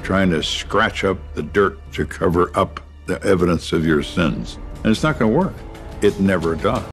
trying to scratch up the dirt to cover up the evidence of your sins. And it's not going to work. It never does.